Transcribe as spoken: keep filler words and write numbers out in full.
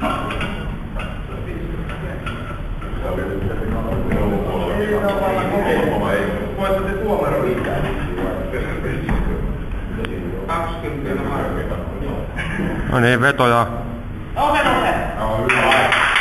Voitte te tuomari riittää. kaksikymmentä markkia. No niin, vetoja. Nouse, nouse!